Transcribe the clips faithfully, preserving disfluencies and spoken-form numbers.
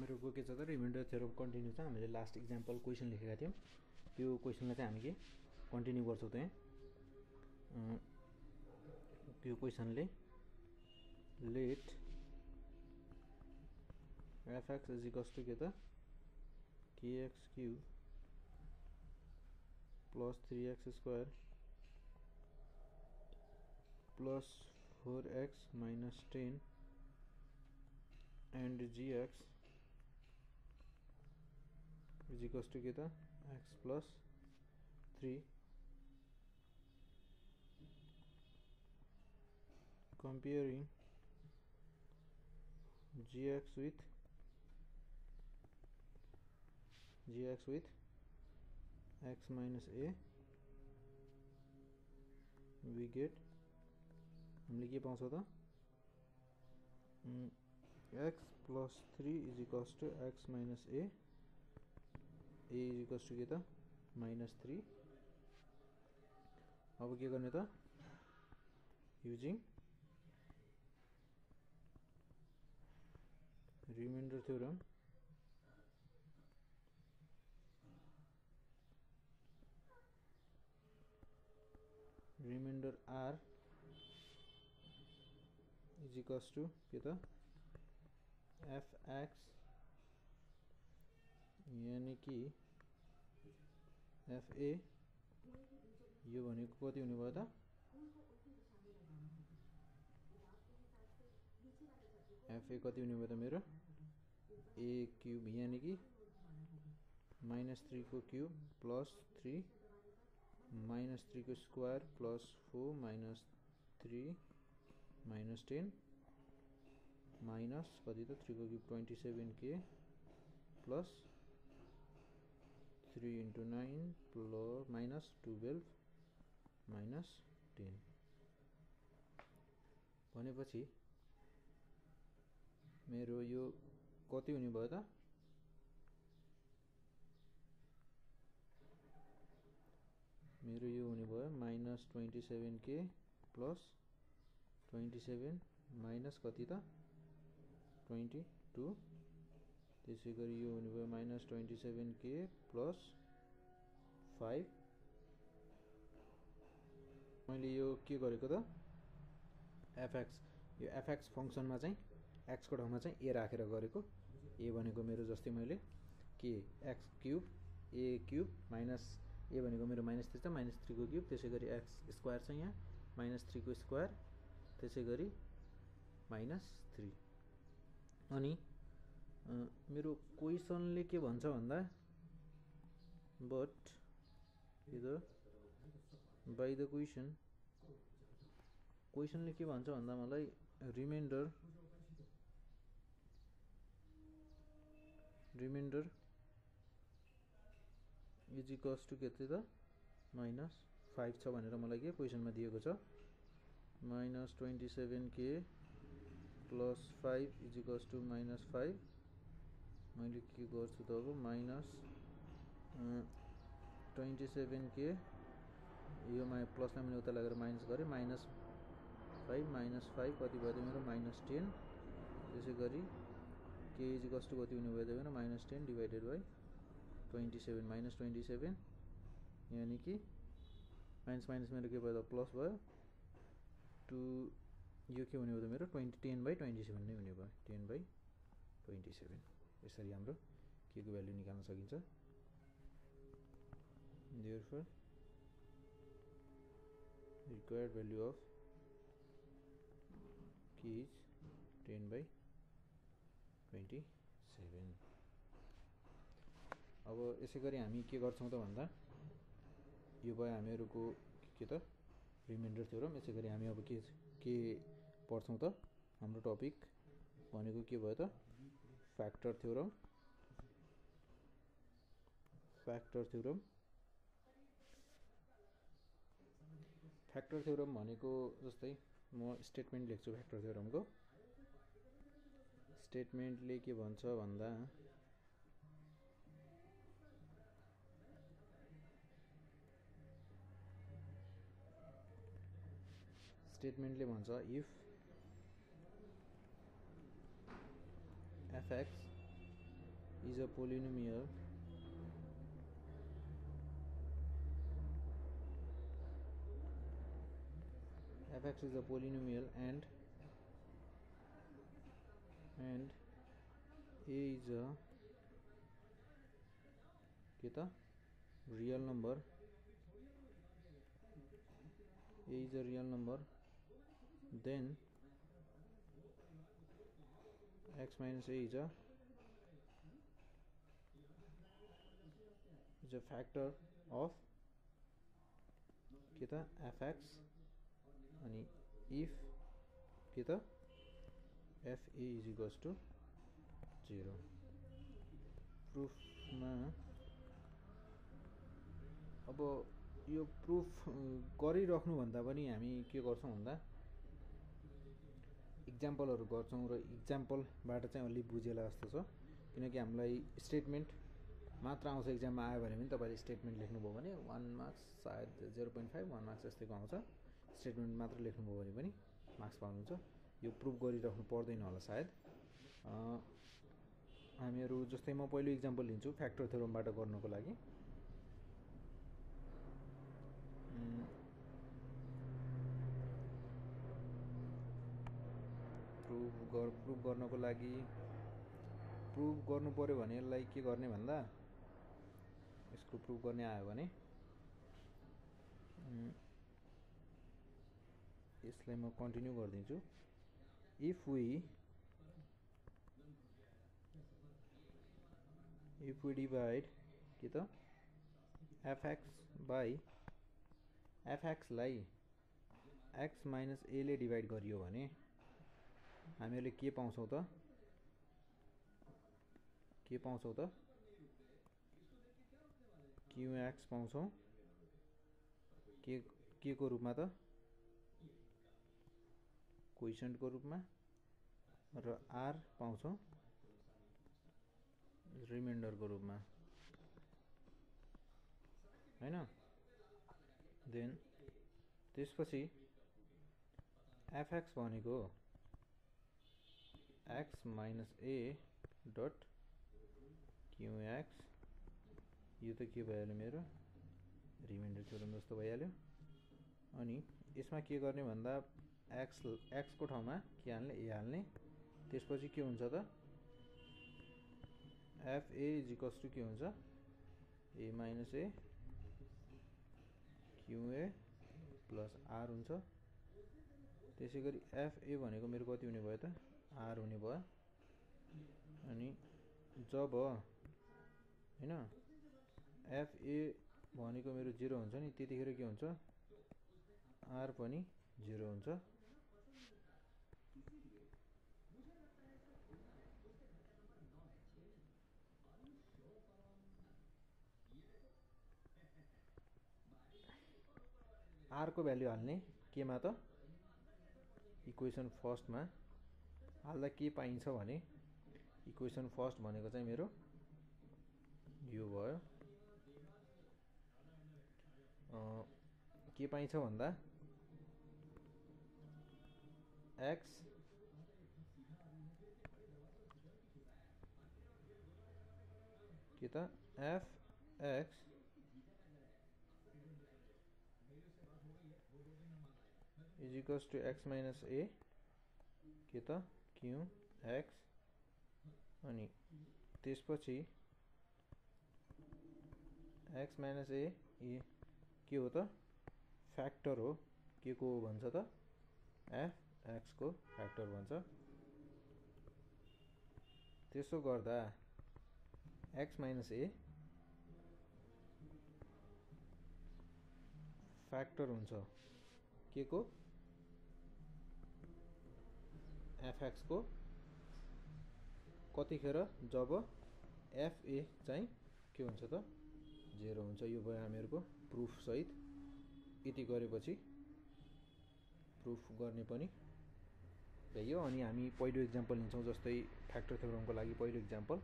हामीहरूको के छ त रिमाइन्डर थ्योरम कन्टिन्यू छ। हामीले लास्ट इक्जाम्पल क्वेसन लेखेका थियौँ, त्यो क्वेसनलाई चाहिँ हामी के कन्टिन्यू गर्छौँ। त्यहाँ त्यो क्वेसनले let F X is equals to के त K X cube plus three X square plus four X minus ten and gx is equals to get x plus three comparing gx with gx with x minus a we get हामीले के पाउँछ त x plus three is equals to x minus a a is equals to के त minus three। अब के गर्ने त using remainder theorem remainder r is equals to के त fx यानी कि fa यो भनेको कति हुने भयो त fa कति हुने भयो त मेरो a क्यूब यानी कि माइनस थ्री को cube plus three minus three को square plus four minus three minus ten minus कति त थ्री को cube twenty seven K plus three into nine plus minus twelve minus ten भनेपछि मेरो यो कति हुने भयो त मेरो यो हुने भयो minus twenty seven K plus twenty seven minus कति त ट्वेंटी टू त्यसै गरी यो हुने भयो minus twenty seven K plus five मैले यो के गरेको त एफएक्स यो एफएक्स फंक्सनमा चाहिँ एक्स को ठाउँमा चाहिँ ए राखेर गरेको। ए भनेको मेरो जस्तै मैले के X cube A cube minus A भनेको मेरो माइनस थ्री छ माइनस थ्री को क्यूब त्यसै गरी एक्स स्क्वायर छ यहाँ माइनस थ्री को स्क्वायर त्यसै गरी माइनस थ्री। अनि मेरो क्वेसनले के भन्छ भन्दा बट इधर बाई द क्वेसन क्वेसनले के भन्छ भन्दा मलाई remainder remainder is equals to के त माइनस फाइभ छ भनेर मलाई के क्वेसनमा दिएको छ minus twenty seven K plus five is equals to minus five मैले के गर्छु त अब माइनस ट्वेंटी सेवन के यो मा प्लसलाई मैले उता लगेर माइनस गरेँ माइनस फाइभ माइनस फाइभ कति भयो त मेरो माइनस टेन त्यसै गरी के इज इक्वल्स टु कति हुने भयो त मेरो minus ten divided by twenty seven minus twenty seven यानी कि माइनस माइनस मेरो के भयो त प्लस भयो टू यो के हुने भयो त मेरो twenty ten by twenty seven नै हुने भयो टेन बाई ट्वेंटी सेवन। यसरी हाम्रो के को भ्यालु निकाल्न सकिन्छ। Therefore required value of K is ten by twenty seven. अब यसै गरी हामी के गर्छौं त भन्दा यो भयो हामीहरुको के त रिमाइन्डर थ्योरम। यसै गरी हामी अब के के पढ्छौं त हाम्रो टपिक भनेको के भयो त factor theorem. Factor theorem factor theorem भनेको जस्तै म स्टेटमेन्ट लेख्छु फ्याक्टर थ्योरमको। स्टेटमेन्टले के भन्छ भन्दा स्टेटमेन्टले भन्छ if fx is a polynomial fx is a polynomial and and a is a के त real number a is a real number then x minus a is a is a factor of के त fx अनि if के त fa is equals to zero proof मा अब यो प्रुफ गरिराख्नु भन्दा पनि हामी के गर्छौं भन्दा इक्जाम्पलहरु गर्छौं र इक्जाम्पलबाट चाहिँ अलि बुझेला जस्तो छ किनकि हामीलाई स्टेटमेन्ट मात्र आउँछ एक्जाममा आयो भने पनि तपाईले स्टेटमेन्ट लेख्नुभयो भने one मार्क्स सायद zero point five one मार्क्स जस्तैको आउँछ स्टेटमेन्ट मात्र लेख्नुभयो भने पनि मार्क्स पाउनुहुन्छ यो प्रुफ गरिराख्नु पर्दैन होला सायद हामीहरु जस्तै म पहिलो इक्जाम्पल लिन्छु फ्याक्टर थ्योरमबाट गर्नको लागि प्रुफ गर प्रुफ गर्नको लागि प्रुफ गर्नु पर्यो भने यसलाई के गर्ने भन्दा यसको प्रुफ गर्ने आयो भने यसलाई म कन्टिन्यु गर्दिन्छु if we if we divide के त fx by fx लाई x minus a ले डिवाइड गरियो भने हामीले के पाउँछौं त के पाउँछौं त qx पाउँछौं के के को रूपमा त क्वोशिएन्ट को रूपमा र r पाउँछौं रिमाइन्डर को रूपमा हैन देन त्यसपछि fx भनेको x minus a dot qx यो त के भइहाल्यो मेरो रिमाइन्डर थ्योरम जस्तो भइहाल्यो अनि यसमा के गर्ने भन्दा x x को ठाउँमा के हाल्ने a हाल्ने त्यसपछि के हुन्छ त fa is equals to के हुन्छ a minus a qa plus r हुन्छ त्यसैगरी fa भनेको मेरो कति हुने भयो त r हुने भयो अनि जब हैन fa भनेको मेरो zero हुन्छ नि त्यतिखेर के हुन्छ r पनि zero हुन्छ r को भ्यालु हाल्ने केमा त इक्वेसन फर्स्ट मा हाल्दा के पाइन्छ भने इक्वेसन फर्स्ट भनेको चाहिँ मेरो यो भयो अ के पाइन्छ भन्दा x के त fx is equals to x minus a के त qx अनि त्यसपछि x minus a ए के हो त फ्याक्टर हो के को भन्छ त fx को फ्याक्टर भन्छ त्यसो गर्दा x minus a फ्याक्टर हुन्छ के को fx को कतिखेर जब fa चाहिँ के हुन्छ त zero हुन्छ यो भयो हामीहरुको प्रुफ सहित यति गरेपछि प्रुफ गर्ने पनि भयो अनि हामी पहिलो एक्जाम्पल लिन्छौं जस्तै फ्याक्टर थ्योरमको लागि पहिलो एक्जाम्पल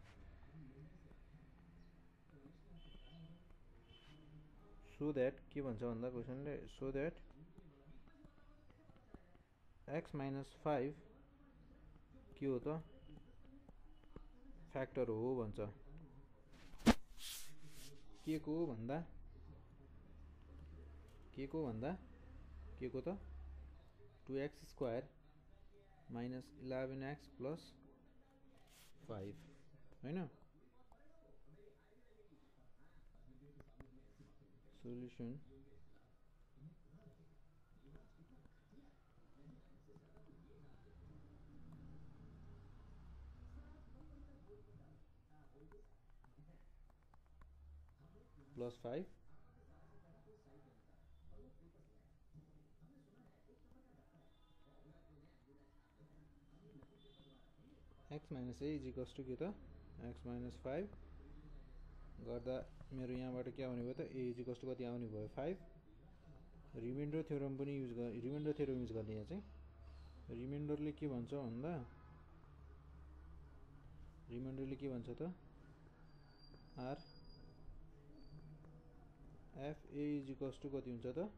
so that के भन्छ भन्दा क्वेशनले so that x minus five के हो त फ्याक्टर हो भन्छ। के को भन्दा के को भन्दा के को त two X square minus eleven X plus five होइन। Solution plus five X minus A is equals to के त एक्स माइनस फाइभ गर्दा मेरो यहाँबाट के आउने भयो त ए इज इक्वल्स टू कति आउने भयो फाइभ। रिमाइन्डर थ्योरम पनि युज गर रिमाइन्डर थ्योरम युज गर्ने यहाँ चाहिँ रिमाइन्डरले के भन्छ भन्दा रिमाइन्डरले के भन्छ त R F A is equals to कति हुन्छ त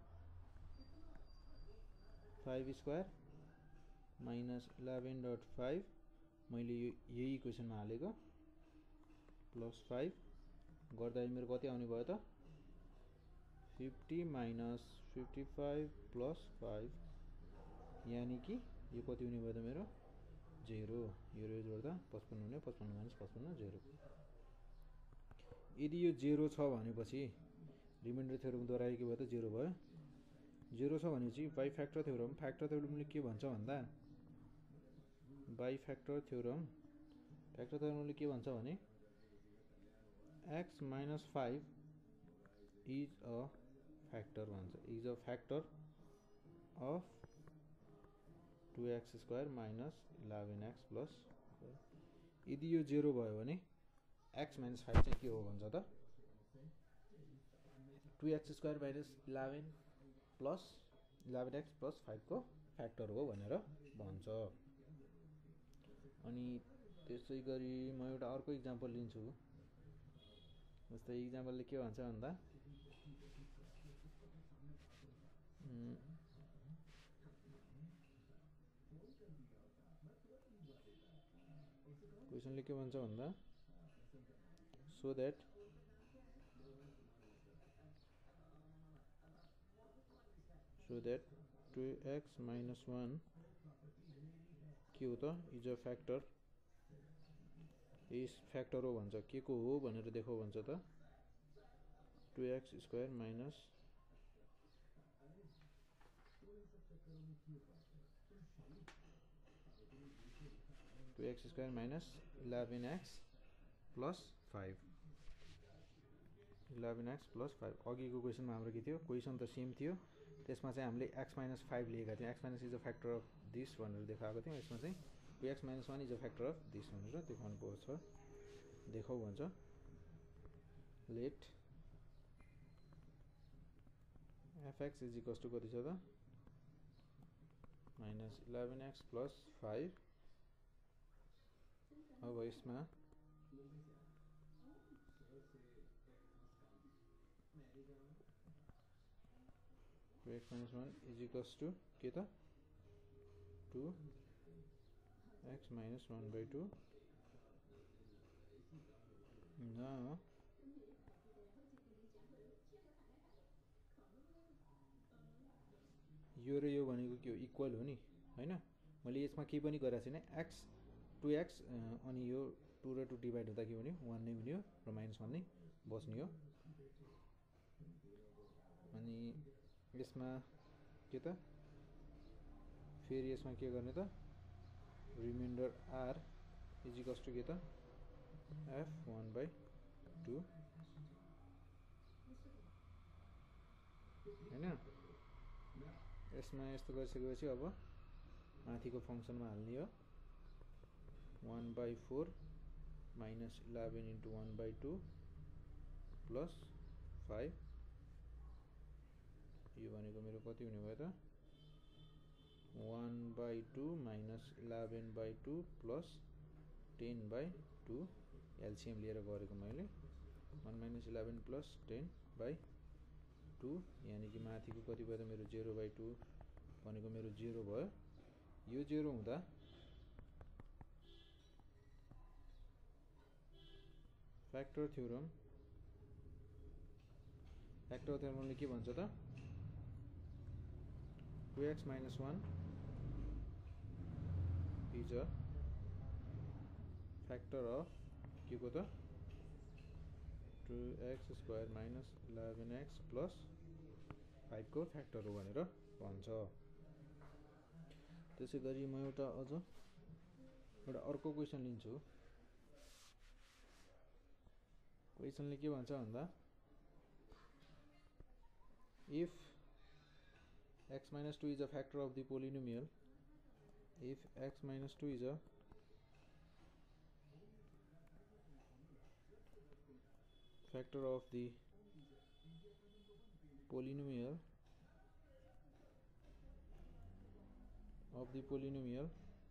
five square minus eleven dot five मैले यही इक्वेसनमा हालेको प्लस फाइभ गर्दा मेरो कति आउने भयो त fifty minus fifty five plus five यानी कि यो कति हुने भयो त मेरो जेरो। यो रेज गर्दा पचपन्न हुने पचपन्न माइनस पचपन्न जेरो। यदि यो जेरो छ भनेपछि रिमाइन्डर थ्योरम दोहोऱ्यायो के भयो त जेरो भयो। जेरो छ भनेपछि बाई फ्याक्टर थ्योरम फ्याक्टर थ्योरमले के भन्छ भन्दा बाई फ्याक्टर थ्योरम फ्याक्टर थ्योरमले के भन्छ भने X minus five is a factor भन्छ is a factor of two X square minus eleven X plus. यदि यो जेरो भयो भने एक्स माइनस फाइभ चाहिँ के हो भन्छ त two X square minus eleven plus eleven X plus five को फ्याक्टर हो भनेर भन्छ। अनि त्यसै गरी म एउटा अर्को इक्जाम्पल लिन्छु। जस्तै इक्जाम्पलले के भन्छ भन्दा क्वेसनले के भन्छ भन्दा so that so that two X minus one के हो त is a factor is factor हो भन्छ। के को हो भनेर देखाउ भन्छ त two X square minus two X square minus eleven X plus five eleven X plus five. अघिको क्वेसनमा हाम्रो के थियो क्वेसन त सेम थियो त्यसमा चाहिँ हामीले एक्स माइनस फाइभ लिएका थियौँ X minus is a factor of this भनेर देखाएको थियौँ। यसमा चाहिँ two X minus one is a factor of this भनेर देखाउनु पर्छ देखाउ भन्छ। Let F X is equals to कति छ त minus eleven X plus five. अब यसमा two X minus one is equals to के त two X minus one by two न यो र यो भनेको के हो इक्वल हो नि होइन। मैले यसमा केही पनि गरेको छैन एक्स टू एक्स अनि यो टू र टू डिभाइड हुँदा के भन्यो वान नै हुने हो र माइनस वान नै बस्ने हो। अनि यसमा के त फेरि यसमा के गर्ने त remainder R is equals to के त एफ वान बाई टू होइन। यसमा यस्तो गरिसकेपछि अब माथिको फङ्सनमा हाल्ने हो one by four minus eleven into one by two plus five. यो भनेको मेरो कति हुने भयो त one by two minus eleven by two plus ten by two LCM लिएर गरेको मैले one minus eleven plus ten by two यानी कि माथिको कति भयो त मेरो जेरो बाई टू भनेको मेरो जेरो भयो। यो जेरो हुँदा फ्याक्टर थ्योरम फ्याक्टर थ्योरमले के भन्छ त two X minus one is a factor of के को त two X square minus eleven x plus five को फ्याक्टर हो भनेर भन्छ। त्यसै गरी म एउटा अझ एउटा अर्को क्वेसन लिन्छु। क्वेसनले के भन्छ भन्दा if x minus two is a factor of the polynomial if x minus two is a factor of the polynomial of the polynomial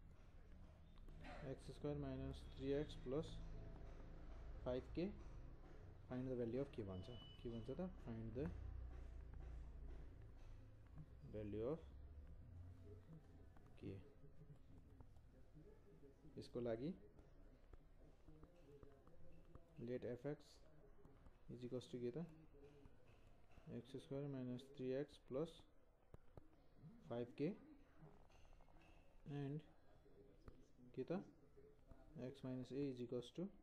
x square minus three x plus five k find the value of के भन्छ के भन्छ त find the value of k यसको लागि let fx is equals to के त x square minus three x plus five k and के त x minus a is equals to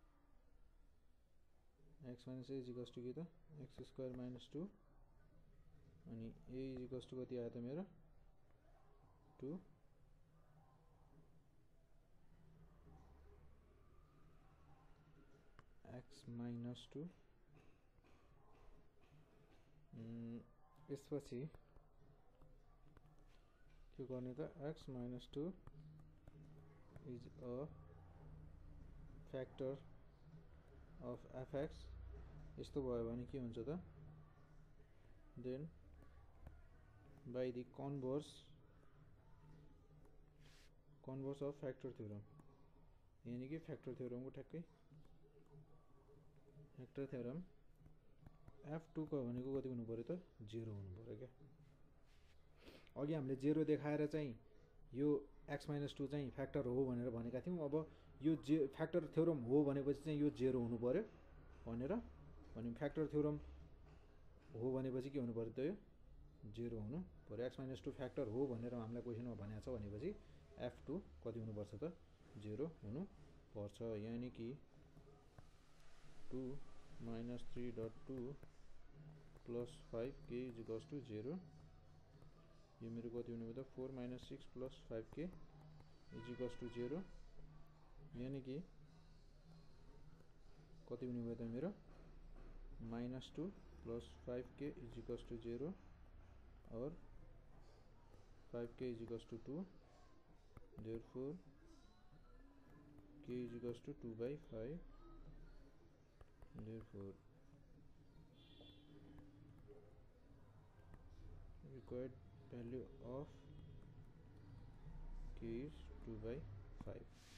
x minus a is equals to के त x square minus two अनि a is equals to कति आयो त मेरो two x minus two यसपछि के गर्ने त x minus two is a factor of fx यस्तो भयो भने के हुन्छ त then by the converse converse of factor theorem यानी कि factor theorem को ठ्याक्कै factor theorem f two को भनेको कति हुनु पर्यो त zero हुनु पर्यो के अघि हामीले zero देखाएर चाहिँ यो x minus two चाहिँ फ्याक्टर हो भनेर भनेका थियौं। अब यो फ्याक्टर थ्योरम हो भनेपछि चाहिँ यो zero हुनु पर्यो भनेर भने फ्याक्टर थ्योरम हो भनेपछि के हुनु पर्यो त यो zero हुनु पर्यो। x minus two फ्याक्टर हो भनेर हामीलाई क्वेशनमा भनेको छ भनेपछि f two कति हुनु पर्छ त zero हुनु पर्छ। यानी कि two minus three dot two plus five k is equals to zero यो मेरो कति हुने भयो त four minus six plus five k is equals to zero यानी कि कति हुने भयो त मेरो minus two plus five k is equals to zero और five k is equals to two therefore k is equals to two by five therefore required value of k is two by five।